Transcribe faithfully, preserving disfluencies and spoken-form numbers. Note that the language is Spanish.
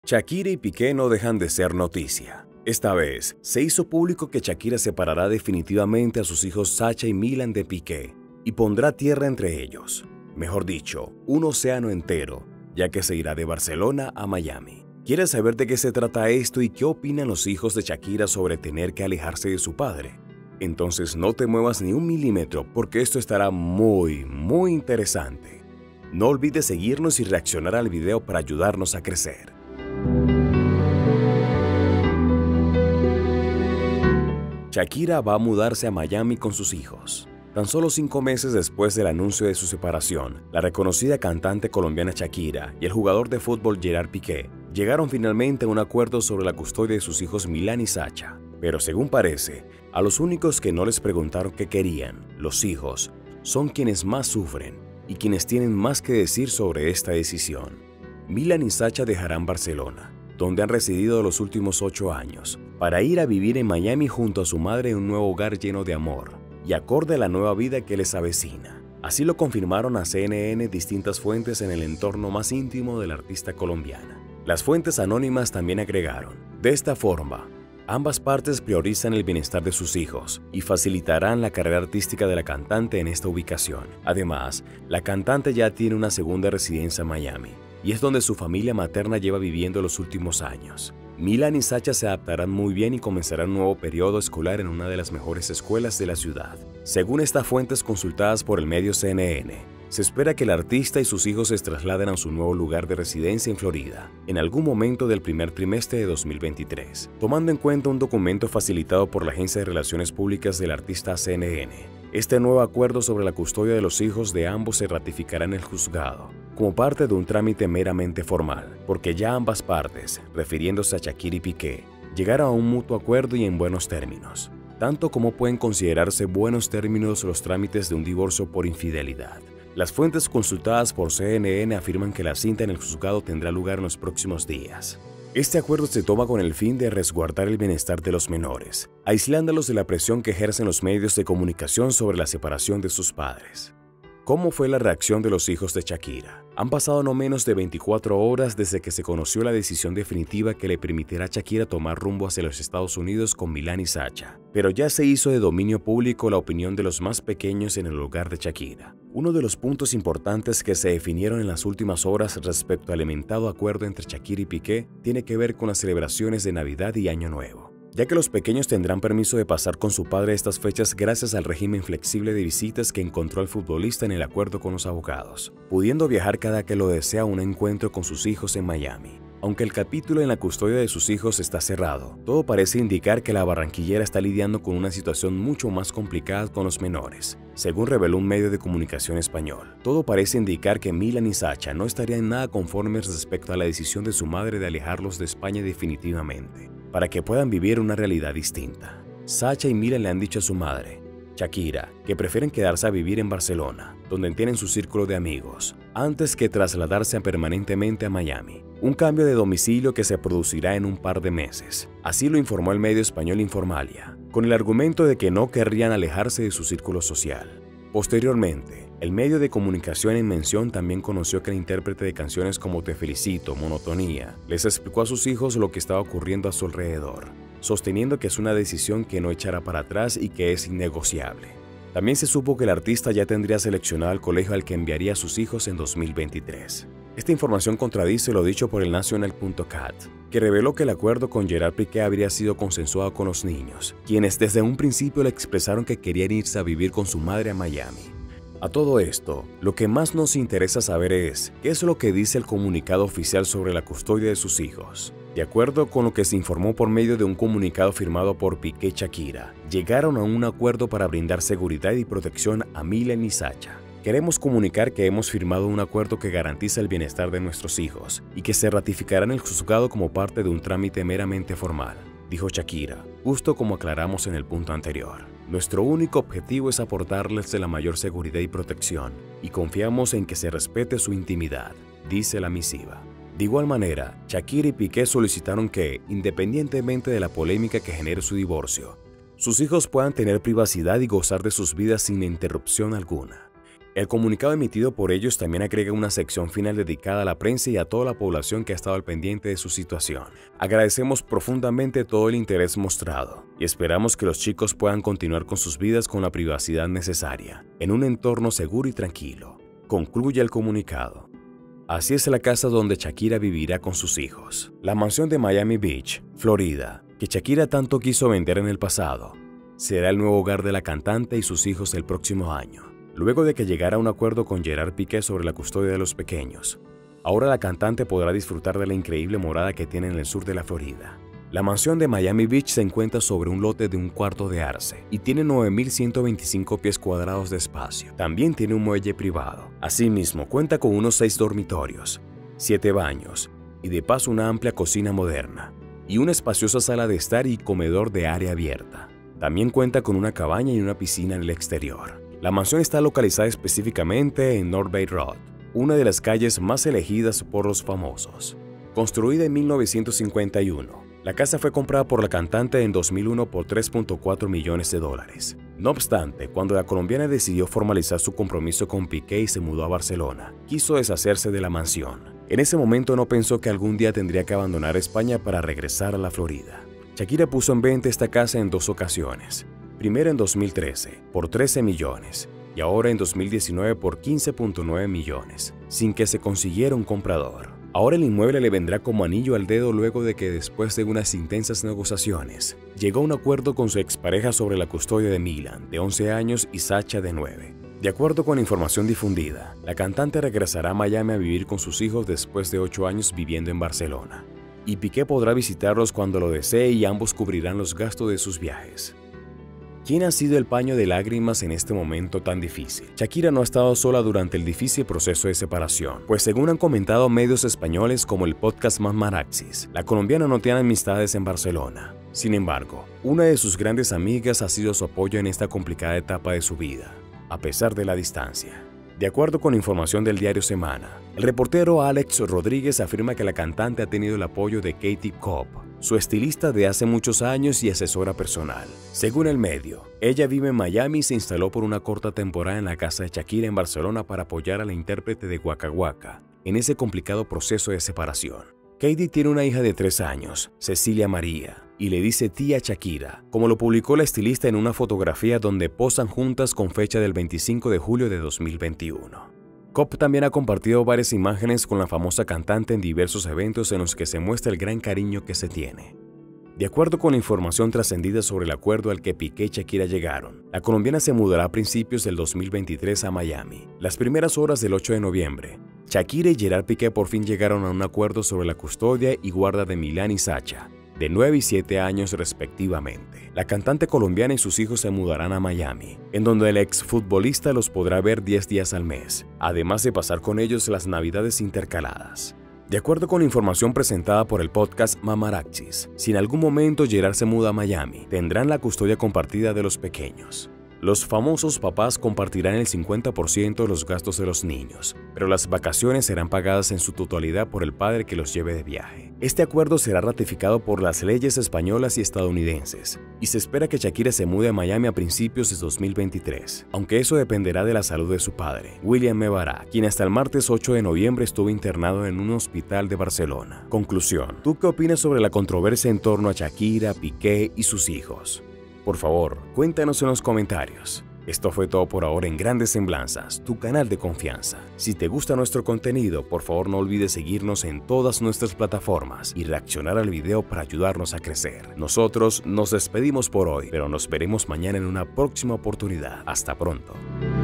Shakira y Piqué no dejan de ser noticia. Esta vez, se hizo público que Shakira separará definitivamente a sus hijos Sacha y Milan de Piqué y pondrá tierra entre ellos. Mejor dicho, un océano entero, ya que se irá de Barcelona a Miami. ¿Quieres saber de qué se trata esto y qué opinan los hijos de Shakira sobre tener que alejarse de su padre? Entonces no te muevas ni un milímetro porque esto estará muy, muy interesante. No olvides seguirnos y reaccionar al video para ayudarnos a crecer. Shakira va a mudarse a Miami con sus hijos. Tan solo cinco meses después del anuncio de su separación, la reconocida cantante colombiana Shakira y el jugador de fútbol Gerard Piqué llegaron finalmente a un acuerdo sobre la custodia de sus hijos Milan y Sacha. Pero según parece, a los únicos que no les preguntaron qué querían, los hijos, son quienes más sufren y quienes tienen más que decir sobre esta decisión. Milan y Sacha dejarán Barcelona, donde han residido los últimos ocho años, para ir a vivir en Miami junto a su madre en un nuevo hogar lleno de amor y acorde a la nueva vida que les avecina. Así lo confirmaron a C N N distintas fuentes en el entorno más íntimo de la artista colombiana. Las fuentes anónimas también agregaron: de esta forma, ambas partes priorizan el bienestar de sus hijos y facilitarán la carrera artística de la cantante en esta ubicación. Además, la cantante ya tiene una segunda residencia en Miami, y es donde su familia materna lleva viviendo los últimos años. Milan y Sacha se adaptarán muy bien y comenzarán un nuevo periodo escolar en una de las mejores escuelas de la ciudad. Según estas fuentes consultadas por el medio C N N, se espera que el artista y sus hijos se trasladen a su nuevo lugar de residencia en Florida, en algún momento del primer trimestre de dos mil veintitrés, tomando en cuenta un documento facilitado por la Agencia de Relaciones Públicas del artista C N N. Este nuevo acuerdo sobre la custodia de los hijos de ambos se ratificará en el juzgado, como parte de un trámite meramente formal, porque ya ambas partes, refiriéndose a Shakira y Piqué, llegaron a un mutuo acuerdo y en buenos términos, tanto como pueden considerarse buenos términos los trámites de un divorcio por infidelidad. Las fuentes consultadas por C N N afirman que la cinta en el juzgado tendrá lugar en los próximos días. Este acuerdo se toma con el fin de resguardar el bienestar de los menores, aislándolos de la presión que ejercen los medios de comunicación sobre la separación de sus padres. ¿Cómo fue la reacción de los hijos de Shakira? Han pasado no menos de veinticuatro horas desde que se conoció la decisión definitiva que le permitirá a Shakira tomar rumbo hacia los Estados Unidos con Milan y Sacha. Pero ya se hizo de dominio público la opinión de los más pequeños en el hogar de Shakira. Uno de los puntos importantes que se definieron en las últimas horas respecto al inventado acuerdo entre Shakira y Piqué tiene que ver con las celebraciones de Navidad y Año Nuevo, ya que los pequeños tendrán permiso de pasar con su padre estas fechas gracias al régimen flexible de visitas que encontró el futbolista en el acuerdo con los abogados, pudiendo viajar cada que lo desea a un encuentro con sus hijos en Miami. Aunque el capítulo en la custodia de sus hijos está cerrado, todo parece indicar que la barranquillera está lidiando con una situación mucho más complicada con los menores, según reveló un medio de comunicación español. Todo parece indicar que Milan y Sacha no estarían nada conformes respecto a la decisión de su madre de alejarlos de España definitivamente, para que puedan vivir una realidad distinta. Sacha y Milan le han dicho a su madre, Shakira, que prefieren quedarse a vivir en Barcelona, donde tienen su círculo de amigos, antes que trasladarse permanentemente a Miami. Un cambio de domicilio que se producirá en un par de meses. Así lo informó el medio español Informalia, con el argumento de que no querrían alejarse de su círculo social. Posteriormente, el medio de comunicación en mención también conoció que el intérprete de canciones como Te Felicito, Monotonía, les explicó a sus hijos lo que estaba ocurriendo a su alrededor, sosteniendo que es una decisión que no echará para atrás y que es innegociable. También se supo que el artista ya tendría seleccionado el colegio al que enviaría a sus hijos en dos mil veintitrés. Esta información contradice lo dicho por el National punto cat, que reveló que el acuerdo con Gerard Piqué habría sido consensuado con los niños, quienes desde un principio le expresaron que querían irse a vivir con su madre a Miami. A todo esto, lo que más nos interesa saber es qué es lo que dice el comunicado oficial sobre la custodia de sus hijos. De acuerdo con lo que se informó por medio de un comunicado firmado por Piqué y Shakira, llegaron a un acuerdo para brindar seguridad y protección a Milan y Sacha. Queremos comunicar que hemos firmado un acuerdo que garantiza el bienestar de nuestros hijos y que se ratificará en el juzgado como parte de un trámite meramente formal, dijo Shakira, justo como aclaramos en el punto anterior. Nuestro único objetivo es aportarles la mayor seguridad y protección, y confiamos en que se respete su intimidad, dice la misiva. De igual manera, Shakira y Piqué solicitaron que, independientemente de la polémica que genere su divorcio, sus hijos puedan tener privacidad y gozar de sus vidas sin interrupción alguna. El comunicado emitido por ellos también agrega una sección final dedicada a la prensa y a toda la población que ha estado al pendiente de su situación. Agradecemos profundamente todo el interés mostrado y esperamos que los chicos puedan continuar con sus vidas con la privacidad necesaria, en un entorno seguro y tranquilo, concluye el comunicado. Así es la casa donde Shakira vivirá con sus hijos. La mansión de Miami Beach, Florida, que Shakira tanto quiso vender en el pasado, será el nuevo hogar de la cantante y sus hijos el próximo año. Luego de que llegara a un acuerdo con Gerard Piqué sobre la custodia de los pequeños, ahora la cantante podrá disfrutar de la increíble morada que tiene en el sur de la Florida. La mansión de Miami Beach se encuentra sobre un lote de un cuarto de arce y tiene nueve mil ciento veinticinco pies cuadrados de espacio. También tiene un muelle privado. Asimismo, cuenta con unos seis dormitorios, siete baños y de paso una amplia cocina moderna y una espaciosa sala de estar y comedor de área abierta. También cuenta con una cabaña y una piscina en el exterior. La mansión está localizada específicamente en North Bay Road, una de las calles más elegidas por los famosos. Construida en mil novecientos cincuenta y uno, la casa fue comprada por la cantante en dos mil uno por tres punto cuatro millones de dólares. No obstante, cuando la colombiana decidió formalizar su compromiso con Piqué y se mudó a Barcelona, quiso deshacerse de la mansión. En ese momento no pensó que algún día tendría que abandonar España para regresar a la Florida. Shakira puso en venta esta casa en dos ocasiones. Primero en dos mil trece, por trece millones, y ahora en dos mil diecinueve por quince punto nueve millones, sin que se consiguiera un comprador. Ahora el inmueble le vendrá como anillo al dedo luego de que después de unas intensas negociaciones, llegó a un acuerdo con su expareja sobre la custodia de Milan, de once años, y Sacha, de nueve. De acuerdo con información difundida, la cantante regresará a Miami a vivir con sus hijos después de ocho años viviendo en Barcelona, y Piqué podrá visitarlos cuando lo desee y ambos cubrirán los gastos de sus viajes. ¿Quién ha sido el paño de lágrimas en este momento tan difícil? Shakira no ha estado sola durante el difícil proceso de separación, pues según han comentado medios españoles como el podcast Mamaraxis, la colombiana no tiene amistades en Barcelona. Sin embargo, una de sus grandes amigas ha sido su apoyo en esta complicada etapa de su vida, a pesar de la distancia. De acuerdo con información del diario Semana, el reportero Alex Rodríguez afirma que la cantante ha tenido el apoyo de Katie Cobb, su estilista de hace muchos años y asesora personal. Según el medio, ella vive en Miami y se instaló por una corta temporada en la casa de Shakira en Barcelona para apoyar a la intérprete de Waka Waka en ese complicado proceso de separación. Katie tiene una hija de tres años, Cecilia María, y le dice tía Shakira, como lo publicó la estilista en una fotografía donde posan juntas con fecha del veinticinco de julio de dos mil veintiuno. Cobb también ha compartido varias imágenes con la famosa cantante en diversos eventos en los que se muestra el gran cariño que se tiene. De acuerdo con la información trascendida sobre el acuerdo al que Piqué y Shakira llegaron, la colombiana se mudará a principios del dos mil veintitrés a Miami. Las primeras horas del ocho de noviembre, Shakira y Gerard Piqué por fin llegaron a un acuerdo sobre la custodia y guarda de Milan y Sacha, de nueve y siete años respectivamente. La cantante colombiana y sus hijos se mudarán a Miami, en donde el exfutbolista los podrá ver diez días al mes, además de pasar con ellos las navidades intercaladas. De acuerdo con la información presentada por el podcast Mamaraxis, si en algún momento Gerard se muda a Miami, tendrán la custodia compartida de los pequeños. Los famosos papás compartirán el cincuenta por ciento de los gastos de los niños, pero las vacaciones serán pagadas en su totalidad por el padre que los lleve de viaje. Este acuerdo será ratificado por las leyes españolas y estadounidenses, y se espera que Shakira se mude a Miami a principios de dos mil veintitrés, aunque eso dependerá de la salud de su padre, William Mebará, quien hasta el martes ocho de noviembre estuvo internado en un hospital de Barcelona. Conclusión: ¿tú qué opinas sobre la controversia en torno a Shakira, Piqué y sus hijos? Por favor, cuéntanos en los comentarios. Esto fue todo por ahora en Grandes Semblanzas, tu canal de confianza. Si te gusta nuestro contenido, por favor no olvides seguirnos en todas nuestras plataformas y reaccionar al video para ayudarnos a crecer. Nosotros nos despedimos por hoy, pero nos veremos mañana en una próxima oportunidad. Hasta pronto.